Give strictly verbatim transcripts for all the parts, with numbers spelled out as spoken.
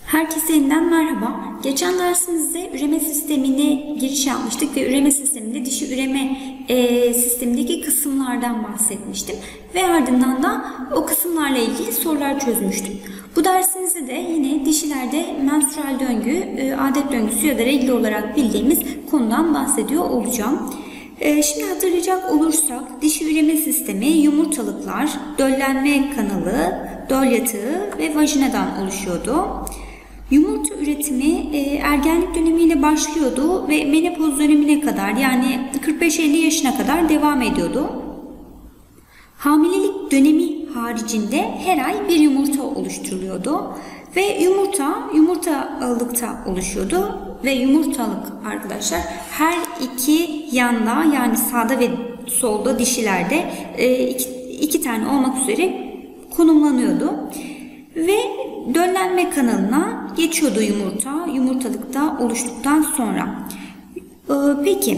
Herkese yeniden merhaba. Geçen dersimizde üreme sistemine giriş yapmıştık ve üreme sisteminde dişi üreme e, sistemindeki kısımlardan bahsetmiştim. Ve ardından da o kısımlarla ilgili sorular çözmüştüm. Bu dersimizde de yine dişilerde menstrüel döngü, e, adet döngüsü ya da regl olarak bildiğimiz konudan bahsediyor olacağım. E, şimdi hatırlayacak olursak dişi üreme sistemi yumurtalıklar, döllenme kanalı, döl yatağı ve vajinadan oluşuyordu. Yumurta üretimi e, ergenlik dönemiyle başlıyordu ve menopoz dönemine kadar, yani kırk beş elli yaşına kadar devam ediyordu. Hamilelik dönemi haricinde her ay bir yumurta oluşturuluyordu ve yumurta yumurtalıkta oluşuyordu ve yumurtalık arkadaşlar her iki yanda, yani sağda ve solda dişilerde e, iki, iki tane olmak üzere konumlanıyordu ve döllenme kanalına geçiyordu yumurta, yumurtalıkta oluştuktan sonra. Ee, peki,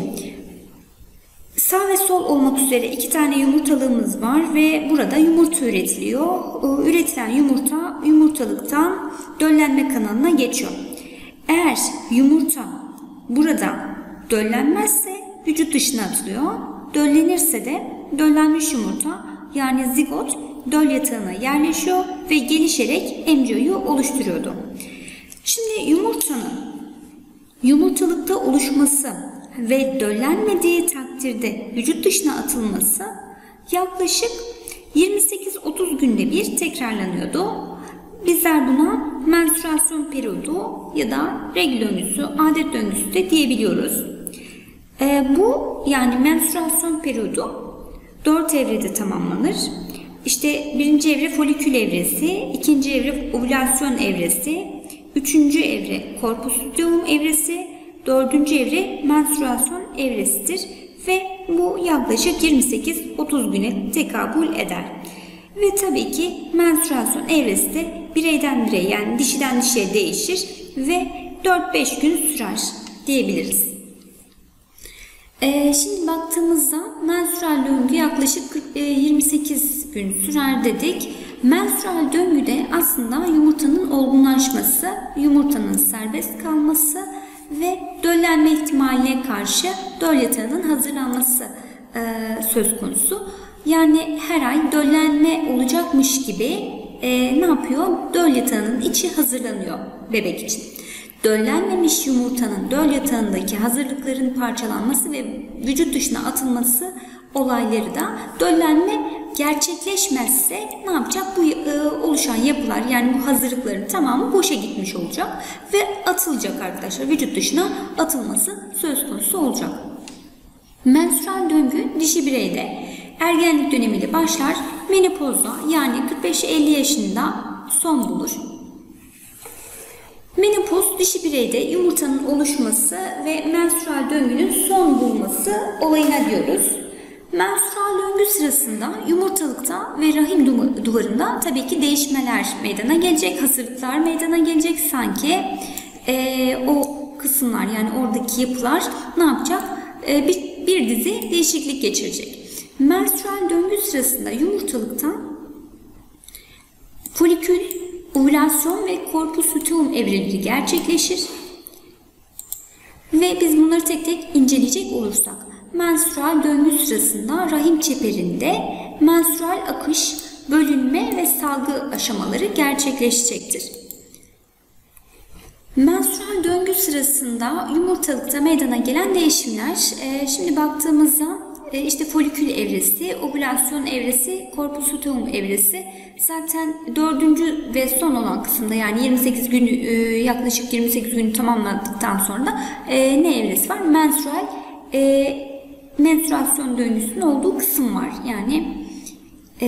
sağ ve sol olmak üzere iki tane yumurtalığımız var ve burada yumurta üretiliyor. Ee, üretilen yumurta yumurtalıktan döllenme kanalına geçiyor. Eğer yumurta burada döllenmezse vücut dışına atılıyor. Döllenirse de döllenmiş yumurta, yani zigot, döl yatağına yerleşiyor ve gelişerek embriyoyu oluşturuyordu. Şimdi yumurtanın yumurtalıkta oluşması ve döllenmediği takdirde vücut dışına atılması yaklaşık yirmi sekiz otuz günde bir tekrarlanıyordu. Bizler buna menstrüasyon periyodu ya da regl döngüsü, adet döngüsü de diyebiliyoruz. E, bu yani menstrüasyon periyodu dört evrede tamamlanır. İşte birinci evre folikül evresi, ikinci evre ovülasyon evresi, üçüncü evre corpus luteum evresi, dördüncü evre menstrüasyon evresidir ve bu yaklaşık yirmi sekiz otuz güne tekabül eder. Ve tabii ki menstrüasyon evresi de bireyden bireye, yani dişiden dişiye değişir ve dört beş gün sürer diyebiliriz. Ee, şimdi baktığımızda menstrüel döngü yaklaşık yirmi sekiz gün sürer dedik. Menstrüel döngüde aslında yumurtanın olgunlaşması, yumurtanın serbest kalması ve döllenme ihtimaline karşı döl yatağının hazırlanması e, söz konusu. Yani her ay döllenme olacakmış gibi e, ne yapıyor? Döl yatağının içi hazırlanıyor bebek için. Döllenmemiş yumurtanın döl yatağındaki hazırlıkların parçalanması ve vücut dışına atılması olayları da, döllenme gerçekleşmezse ne yapacak? Bu e, oluşan yapılar, yani bu hazırlıkların tamamı boşa gitmiş olacak ve atılacak arkadaşlar. Vücut dışına atılması söz konusu olacak. Menstrüel döngü dişi bireyde ergenlik dönemiyle başlar, menopozda yani kırk beş elli yaşında son bulur. Menopoz dişi bireyde yumurtanın oluşması ve menstrüel döngünün son bulması olayına diyoruz. Menstrüel döngü sırasında yumurtalıkta ve rahim duvarında tabii ki değişmeler meydana gelecek, hazırlıklar meydana gelecek. Sanki e, o kısımlar, yani oradaki yapılar ne yapacak? E, bir, bir dizi değişiklik geçirecek. Menstrüel döngü sırasında yumurtalıkta folikül, ovülasyon ve corpus luteum evreleri gerçekleşir. Ve biz bunları tek tek inceleyecek olursak, menstrüel döngü sırasında rahim çeperinde menstrüel akış, bölünme ve salgı aşamaları gerçekleşecektir. Menstrüel döngü sırasında yumurtalıkta meydana gelen değişimler, şimdi baktığımızda İşte folikül evresi, ovülasyon evresi, corpus luteum evresi. Zaten dördüncü ve son olan kısımda, yani yirmi sekiz gün, yaklaşık yirmi sekiz günü tamamladıktan sonra da ne evresi var? Menstrüel e, menstrüasyon döngüsünün olduğu kısım var. Yani e,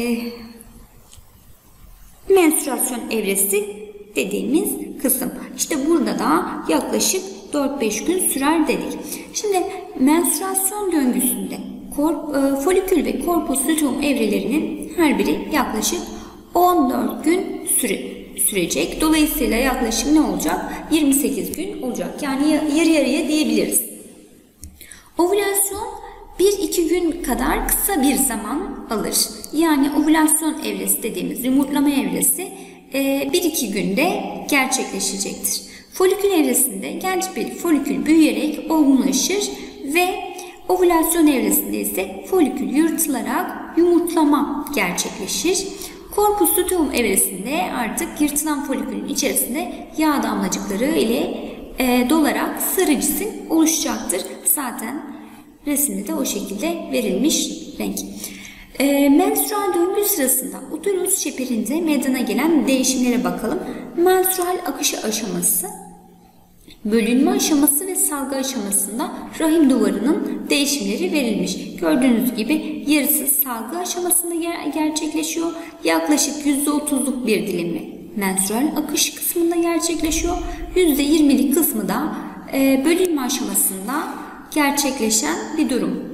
menstrüasyon evresi dediğimiz kısım. İşte burada da yaklaşık dört beş gün sürer dedik. Şimdi menstrüasyon döngüsünde folikül ve corpus luteum evrelerinin her biri yaklaşık on dört gün süre, sürecek. Dolayısıyla yaklaşık ne olacak? yirmi sekiz gün olacak. Yani yarı yarıya diyebiliriz. Ovülasyon bir iki gün kadar kısa bir zaman alır. Yani ovülasyon evresi dediğimiz yumurtlama evresi bir iki günde gerçekleşecektir. Folikül evresinde genç bir folikül büyüyerek olgunlaşır ve ovülasyon evresinde ise folikül yırtılarak yumurtlama gerçekleşir. Korpus luteum evresinde artık yırtılan folikülün içerisinde yağ damlacıkları ile e, dolarak sarı cisim oluşacaktır. Zaten resimde de o şekilde verilmiş renk. E, menstrual döngü sırasında uterus çeperinde meydana gelen değişimlere bakalım. Menstrual akışı aşaması, bölünme aşaması ve salgı aşamasında rahim duvarının değişimleri verilmiş. Gördüğünüz gibi yarısı salgı aşamasında ger gerçekleşiyor. Yaklaşık yüzde otuzluk bir dilimi menstrual akış kısmında gerçekleşiyor. yüzde yirmilik kısmı da e, bölünme aşamasında gerçekleşen bir durum.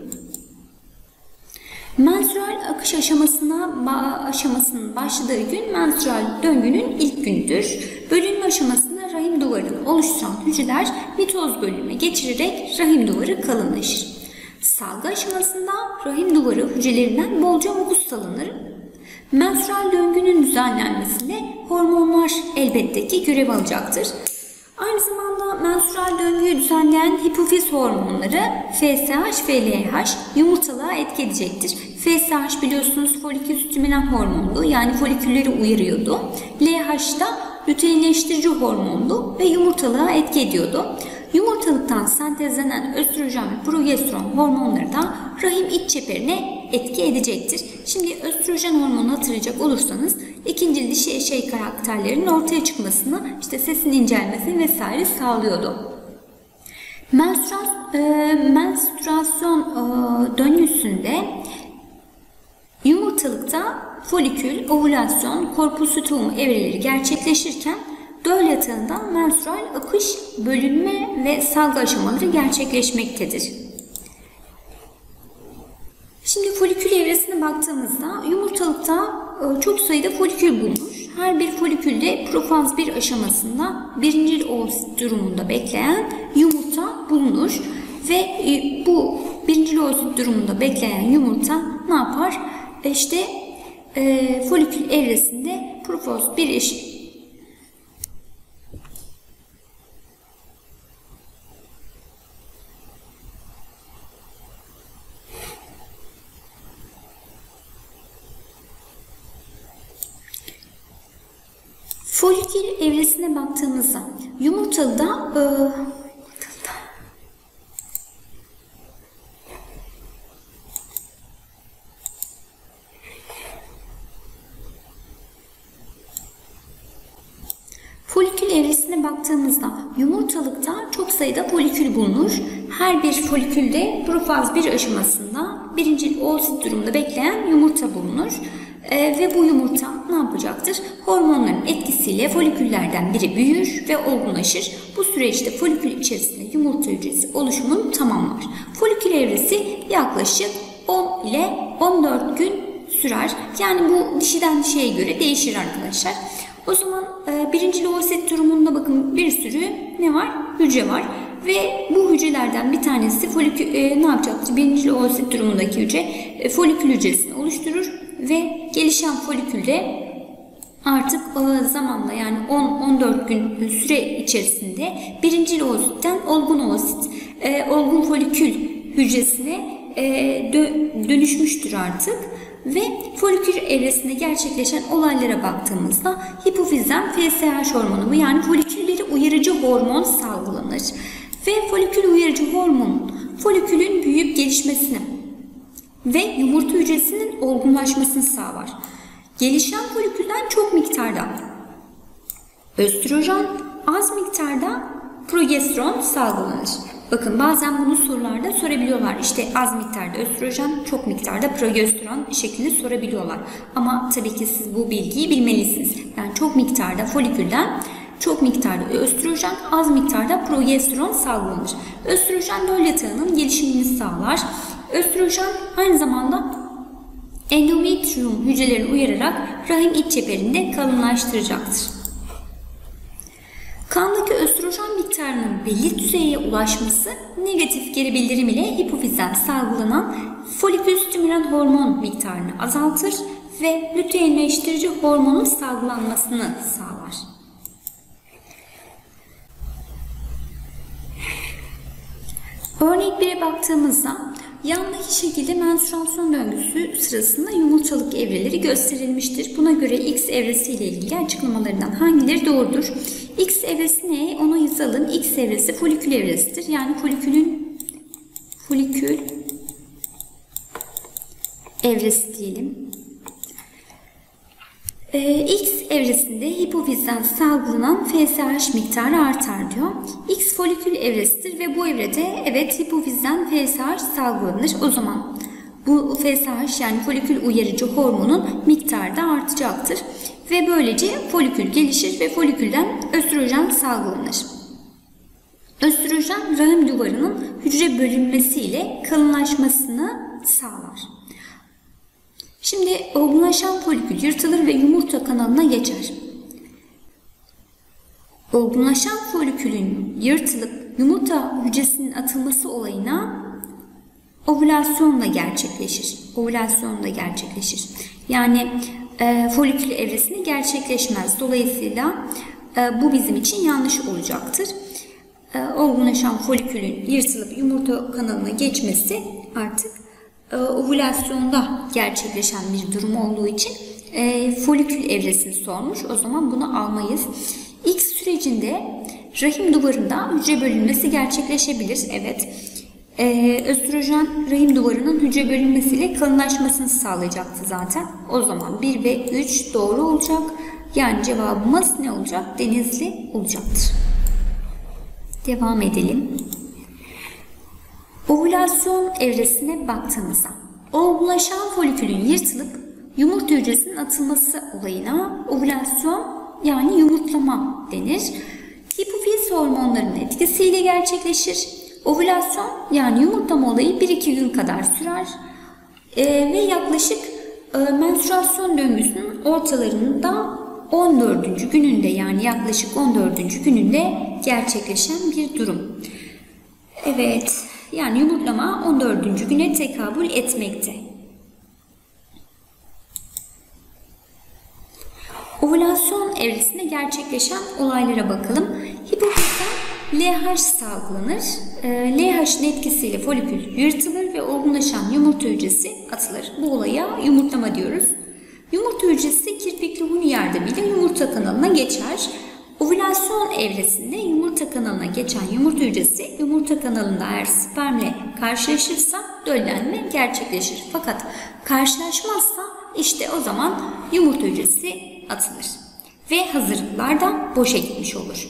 Menstrual akış aşamasına aşamasının başladığı gün menstrual döngünün ilk günüdür. Bölünme aşamasında rahim duvarını oluşturan hücreler mitoz bölünme geçirerek rahim duvarı kalınlaşır. Salgı aşamasında rahim duvarı hücrelerinden bolca mukus salınır. Menstrual döngünün düzenlenmesinde hormonlar elbette ki görev alacaktır. Aynı zamanda menstrual döngüyü düzenleyen hipofiz hormonları F S H ve L H yumurtalığa etki edecektir. F S H biliyorsunuz folikül stimülan hormondu, yani folikülleri uyarıyordu. L H da luteinleştirici hormondu ve yumurtalığa etki ediyordu. Yumurtalıktan sentezlenen östrojen ve progesteron hormonları da rahim iç çeperine etki edecektir. Şimdi östrojen hormonu hatırlayacak olursanız ikincil dişi eşey karakterlerinin ortaya çıkmasını, işte sesin incelmesini vesaire sağlıyordu. Menstruasyon, e, menstruasyon e, döngüsünde yumurtalıkta folikül, ovülasyon, korpus luteum evreleri gerçekleşirken döl yatağında menstrual akış, bölünme ve salgı aşamaları gerçekleşmektedir. Şimdi folikül evresine baktığımızda yumurtalıkta çok sayıda folikül bulunur. Her bir folikülde profaz bir aşamasında birincil oosit durumunda bekleyen yumurta bulunur ve bu birincil oosit durumunda bekleyen yumurta ne yapar? İşte e, folikül evresinde profaz bir eş Folikül evresine baktığımızda yumurtalıda e, folikül evresine baktığımızda yumurtalıkta çok sayıda folikül bulunur. Her bir folikülde profaz bir aşamasında birincil oosit durumunda bekleyen yumurta bulunur. Ee, ve bu yumurta ne yapacaktır? Hormonların etkisiyle foliküllerden biri büyür ve olgunlaşır. Bu süreçte folikül içerisinde yumurta hücresi oluşumunu tamamlar. Folikül evresi yaklaşık on ile on dört gün sürer. Yani bu dişiden dişiye göre değişir arkadaşlar. O zaman e, birincil oosit durumunda bakın bir sürü ne var? Hücre var. Ve bu hücrelerden bir tanesi folikül e, ne yapacaktır? Birincil oosit durumundaki hücre e, folikül hücresini oluşturur. Ve gelişen folikülde artık zamanla, yani on on dört gün süre içerisinde birincil oositten olgun oosit, olgun folikül hücresine dönüşmüştür artık. Ve folikül evresinde gerçekleşen olaylara baktığımızda hipofizden F S H hormonu, yani folikülleri uyarıcı hormon salgılanır. Ve folikül uyarıcı hormon folikülün büyüyüp gelişmesini ve yumurta hücresinin olgunlaşmasını sağlar. Gelişen folikülden çok miktarda östrojen, az miktarda progesteron salgılanır. Bakın bazen bunu sorularda sorabiliyorlar. İşte az miktarda östrojen, çok miktarda progesteron şeklinde sorabiliyorlar. Ama tabii ki siz bu bilgiyi bilmelisiniz. Yani çok miktarda folikülden çok miktarda östrojen, az miktarda progesteron salgılanır. Östrojen döl yatağının gelişimini sağlar. Östrojen aynı zamanda endometrium hücrelerini uyararak rahim iç çeperinde kalınlaştıracaktır. Kandaki östrojen miktarının belli düzeye ulaşması negatif geri bildirim ile hipofizden salgılanan folikül stimülan hormon miktarını azaltır ve lüteinleştirici hormonun salgılanmasını sağlar. Örnek bire baktığımızda yandaki şekilde menstruasyon döngüsü sırasında yumurtalık evreleri gösterilmiştir. Buna göre X evresi ile ilgili açıklamalarından hangileri doğrudur? X evresi ne? Onu yazalım. X evresi folikül evresidir. Yani folikülün folikül evresi diyelim. Ee, X evresinde hipofizden salgılanan F S H miktarı artar diyor. X folikül evresidir ve bu evrede evet hipofizden F S H salgılanır. O zaman bu F S H yani folikül uyarıcı hormonun miktarı da artacaktır. Ve böylece folikül gelişir ve folikülden östrojen salgılanır. Östrojen rahim duvarının hücre bölünmesiyle kalınlaşmasını sağlar. Şimdi olgunlaşan folikül yırtılır ve yumurta kanalına geçer. Olgunlaşan folikülün yırtılıp yumurta hücresinin atılması olayına ovülasyonla gerçekleşir. Ovülasyonla gerçekleşir. Yani e, folikül evresinde gerçekleşmez. Dolayısıyla e, bu bizim için yanlış olacaktır. E, olgunlaşan folikülün yırtılıp yumurta kanalına geçmesi artık ovülasyonda gerçekleşen bir durum olduğu için e, folikül evresini sormuş. O zaman bunu almayız. X sürecinde rahim duvarında hücre bölünmesi gerçekleşebilir. Evet. E, östrojen rahim duvarının hücre bölünmesiyle kalınlaşmasını sağlayacaktı zaten. O zaman bir ve üç doğru olacak. Yani cevabımız ne olacak? Denizli olacaktır. Devam edelim. Ovülasyon evresine baktığımızda olgunlaşan folikülün yırtılıp yumurta hücresinin atılması olayına ovülasyon yani yumurtlama denir. Hipofiz hormonlarının etkisiyle gerçekleşir. Ovülasyon yani yumurtlama olayı bir iki gün kadar sürer ee, ve yaklaşık e, menstruasyon döngüsünün ortalarında on dördüncü gününde yani yaklaşık on dördüncü gününde gerçekleşen bir durum. Evet. Yani yumurtlama on dördüncü güne tekabül etmekte. Ovülasyon evresinde gerçekleşen olaylara bakalım. Hipofizden L H salgılanır. L H'ın etkisiyle folikül yırtılır ve olgunlaşan yumurta hücresi atılır. Bu olaya yumurtlama diyoruz. Yumurta hücresi kirpikli huy yardımıyla yumurta kanalına geçer. Ovülasyon evresinde yumurta kanalına geçen yumurta hücresi yumurta kanalında eğer spermle karşılaşırsa döllenme gerçekleşir. Fakat karşılaşmazsa işte o zaman yumurta hücresi atılır. Ve hazırlıklar da boşa gitmiş olur.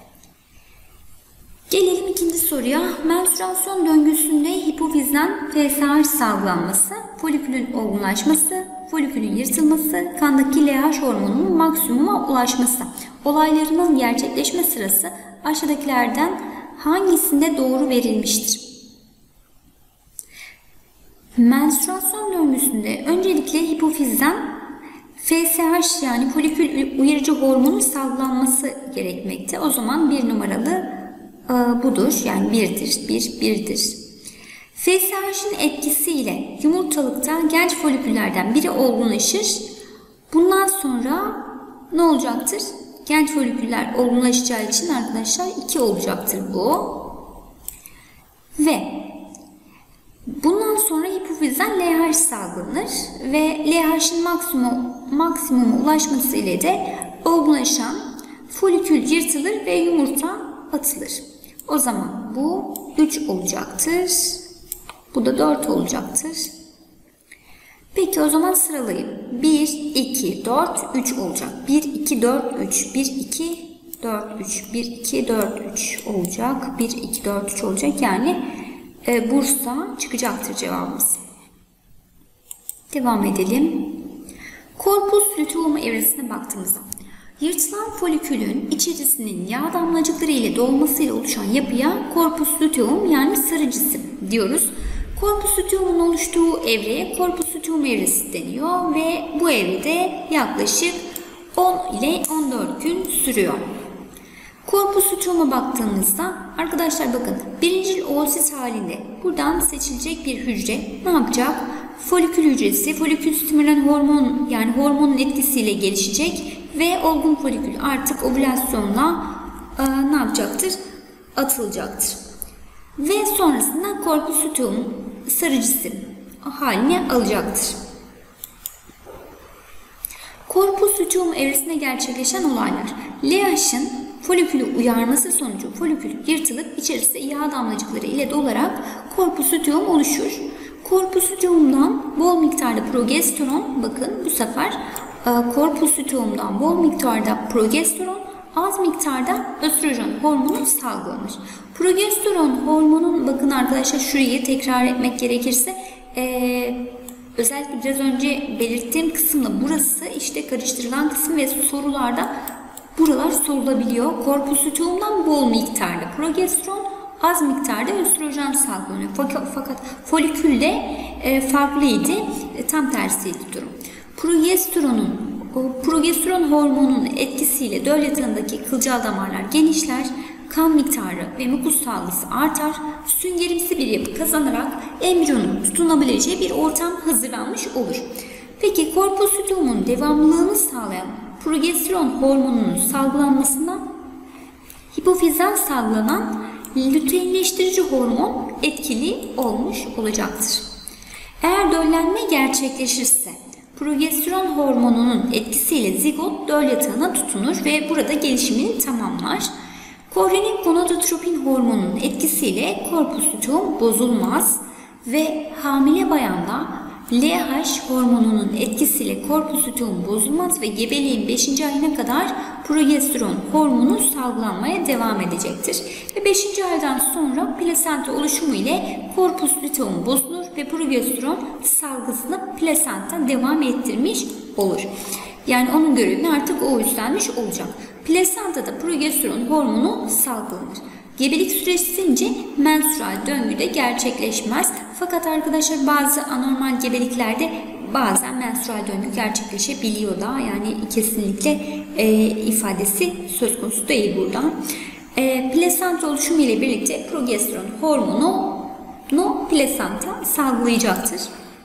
Gelelim ikinci soruya. Menstruasyon döngüsünde hipofizden F S H salgılanması, folikülün olgunlaşması, folikülün yırtılması, kandaki L H hormonunun maksimuma ulaşması olaylarının gerçekleşme sırası aşağıdakilerden hangisinde doğru verilmiştir? Menstruasyon döngüsünde öncelikle hipofizden F S H yani folikül uyarıcı hormonun salgılanması gerekmekte. O zaman bir numaralı e, budur. Yani birdir. Bir, birdir. F S H'in etkisiyle yumurtalıkta genç foliküllerden biri olgunlaşır. Bundan sonra ne olacaktır? Genç foliküller olgunlaşacağı için arkadaşlar iki olacaktır bu. Ve bundan sonra hipofizden L H salgılanır ve L H'in maksimum, maksimuma ulaşması ile de olgunlaşan folikül yırtılır ve yumurta atılır. O zaman bu üç olacaktır. Bu da dört olacaktır. Peki o zaman sıralayayım. bir, iki, dört, üç olacak. bir, iki, dört, üç. bir, iki, dört, üç. bir, iki, dört, üç olacak. bir, iki, dört, üç olacak. Yani e, Bursa çıkacaktır cevabımız. Devam edelim. Korpus luteum evresine baktığımızda yırtılan folikülün içerisinin yağ damlacıkları ile dolmasıyla oluşan yapıya korpus luteum yani sarı cisim diyoruz. Korpus luteum'un oluştuğu evreye korpus luteum evresi deniyor ve bu evrede yaklaşık on ile on dört gün sürüyor. Korpus luteum'a baktığımızda arkadaşlar bakın birincil oosit halinde buradan seçilecek bir hücre ne yapacak? folikül hücresi folikül stimülen hormon yani hormonun etkisiyle gelişecek ve olgun folikül artık ovülasyonla e, ne yapacaktır? Atılacaktır. Ve sonrasında korpus luteum sarıcısı haline alacaktır. Korpus luteum evresinde gerçekleşen olaylar. L H'ın folikülü uyarması sonucu folikül yırtılıp içerisinde yağ damlacıkları ile dolarak korpus luteum oluşur. Korpus luteum'dan bol miktarda progesteron, bakın bu sefer korpus luteum'dan bol miktarda progesteron, az miktarda östrojen hormonu salgılanır. Progesteron hormonun, bakın arkadaşlar şurayı tekrar etmek gerekirse ee, özellikle biraz önce belirttiğim kısımla burası işte karıştırılan kısım ve sorularda buralar sorulabiliyor. Korpus luteum'dan bol miktarda progesteron, az miktarda östrojen salgılanıyor. Fakat, fakat folikülde e, farklıydı. E, tam tersiydi durum. Progesteronun, o progesteron hormonunun etkisiyle döl yatağındaki kılcal damarlar genişler, kan miktarı ve mukus salgısı artar, süngerimsi bir yapı kazanarak embriyonun tutunabileceği bir ortam hazırlanmış olur. Peki korpus luteum'un devamlılığını sağlayan progesteron hormonunun salgılanmasından hipofizden salgılanan luteinleştirici hormon etkili olmuş olacaktır. Eğer döllenme gerçekleşirse progesteron hormonunun etkisiyle zigot döl yatağına tutunur ve burada gelişimini tamamlar. Korinik gonadotropin hormonunun etkisiyle korpus luteum bozulmaz ve hamile bayanda L H hormonunun etkisiyle korpus luteum bozulmaz ve gebeliğin beşinci ayına kadar progesteron hormonu salgılanmaya devam edecektir. Ve beşinci aydan sonra plasenta oluşumu ile korpus luteum bozulur ve progesteron salgısını plasenta devam ettirmiş olur. Yani onun görevini artık o üstlenmiş olacak. Plasentada progesteron hormonu salgılanır. Gebelik süresince menstrual döngü de gerçekleşmez. Fakat arkadaşlar bazı anormal gebeliklerde bazen menstrual döngü gerçekleşebiliyor da, yani kesinlikle e, ifadesi söz konusu değil burada. E, plasenta oluşumu ile birlikte progesteron hormonu no plasenta salgılayacaktır.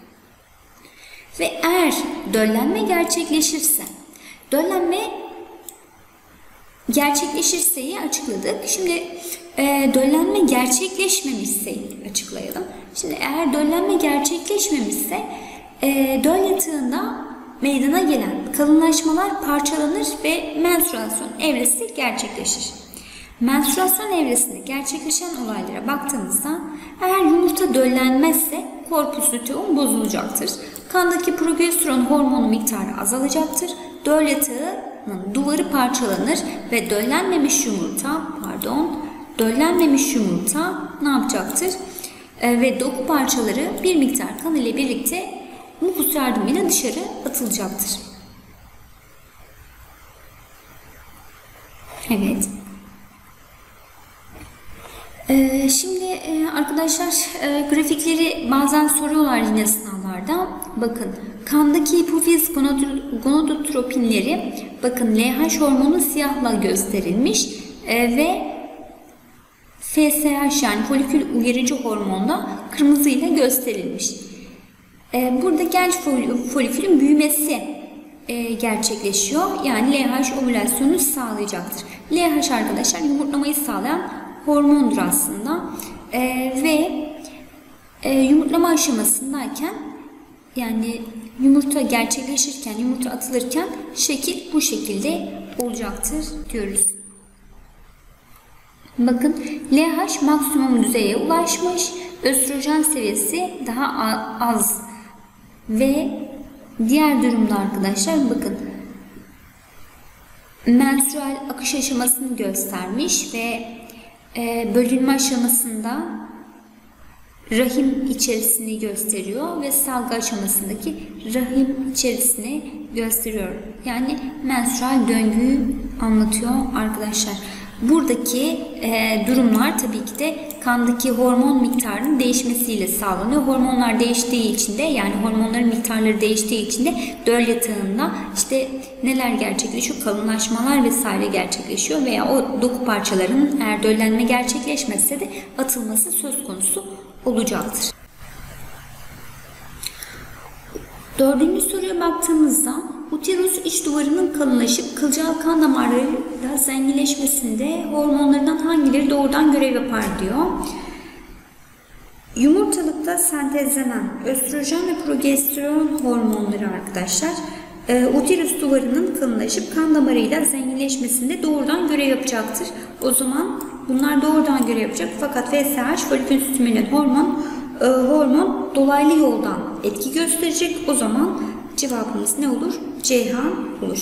Ve eğer döllenme gerçekleşirse, döllenme gerçekleşirseyi açıkladık. Şimdi e, döllenme gerçekleşmemişseyi açıklayalım. Şimdi eğer döllenme gerçekleşmemişse e, döl yatağında meydana gelen kalınlaşmalar parçalanır ve menstruasyon evresi gerçekleşir. Menstruasyon evresinde gerçekleşen olaylara baktığımızda eğer yumurta döllenmezse korpus luteum bozulacaktır. Kandaki progesteron hormonu miktarı azalacaktır. Döl yatağının duvarı parçalanır ve döllenmemiş yumurta, pardon, döllenmemiş yumurta ne yapacaktır? E, ve doku parçaları bir miktar kan ile birlikte mukus yardımıyla dışarı atılacaktır. Evet. Ee, şimdi e, arkadaşlar e, grafikleri bazen soruyorlar yine sınavlarda. Bakın kandaki hipofiz gonadotropinleri, bakın L H hormonu siyahla gösterilmiş e, ve F S H yani folikül uyarıcı hormon da kırmızıyla gösterilmiş. E, burada genç folikülün büyümesi e, gerçekleşiyor. Yani L H ovülasyonu sağlayacaktır. L H arkadaşlar yumurtlamayı sağlayan hormondur aslında ee, ve e, yumurtlama aşamasındayken, yani yumurta gerçekleşirken, yumurta atılırken şekil bu şekilde olacaktır diyoruz. Bakın L H maksimum düzeye ulaşmış, östrojen seviyesi daha az ve diğer durumda arkadaşlar bakın menstrual akış aşamasını göstermiş ve E, bölünme aşamasında rahim içerisini gösteriyor ve salgı aşamasındaki rahim içerisini gösteriyor. Yani menstrual döngüyü anlatıyor arkadaşlar. Buradaki e, durumlar tabii ki de kandaki hormon miktarının değişmesiyle sağlanıyor. Hormonlar değiştiği için de, yani hormonların miktarları değiştiği için de döl yatağında işte neler gerçekleşiyor? Kalınlaşmalar vesaire gerçekleşiyor veya o doku parçalarının eğer döllenme gerçekleşmezse de atılması söz konusu olacaktır. Dördüncü soruya baktığımızda uterus iç duvarının kalınlaşıp kılcal kan damarlarıyla zenginleşmesinde hormonlarından hangileri doğrudan görev yapar diyor. Yumurtalıkta sentezlenen östrojen ve progesteron hormonları arkadaşlar e, uterus duvarının kalınlaşıp kan damarıyla zenginleşmesinde doğrudan görev yapacaktır. O zaman bunlar doğrudan görev yapacak fakat F S H folikül stimülen hormon e, hormon dolaylı yoldan etki gösterecek. O zaman cevabımız ne olur? Ceyhan olur.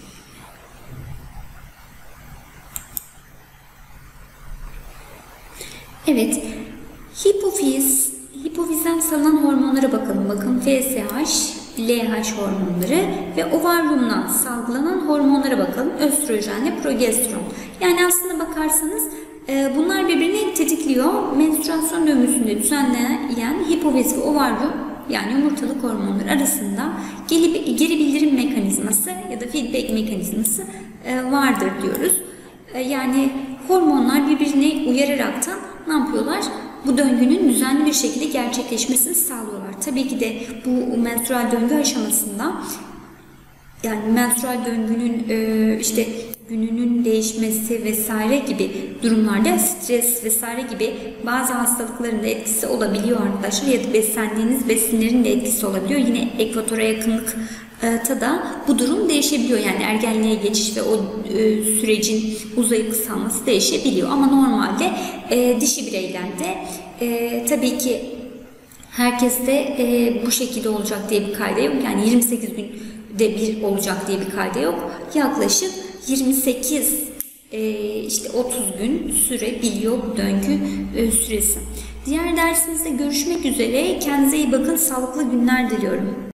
Evet. Hipofiz, hipofizden salınan hormonlara bakalım. Bakın F S H, L H hormonları ve ovaryumdan salgılanan hormonlara bakalım. Östrojen ve progesteron. Yani aslında bakarsanız bunlar birbirini tetikliyor. Menstrüasyon döngüsünde düzenleyen hipofiz ve ovaryum yani yumurtalık hormonları arasında geri bildirim mekanizması ya da feedback mekanizması vardır diyoruz. Yani hormonlar birbirini uyararaktan ne yapıyorlar? Bu döngünün düzenli bir şekilde gerçekleşmesini sağlıyorlar. Tabii ki de bu menstrual döngü aşamasında yani menstrual döngünün işte gününün değişmesi vesaire gibi durumlarda stres vesaire gibi bazı hastalıkların da etkisi olabiliyor arkadaşlar ya da beslendiğiniz besinlerin de etkisi olabiliyor. Yine ekvatora yakınlık da bu durum değişebiliyor. Yani ergenliğe geçiş ve o e, sürecin uzayıp kısalması değişebiliyor. Ama normalde e, dişi bireylerde e, tabii ki herkeste e, bu şekilde olacak diye bir kaide yok. Yani yirmi sekiz günde bir olacak diye bir kaide yok. Yaklaşık yirmi sekiz e, işte otuz gün sürebiliyor bu döngü e, süresi. Diğer dersimizde görüşmek üzere. Kendinize iyi bakın. Sağlıklı günler diliyorum.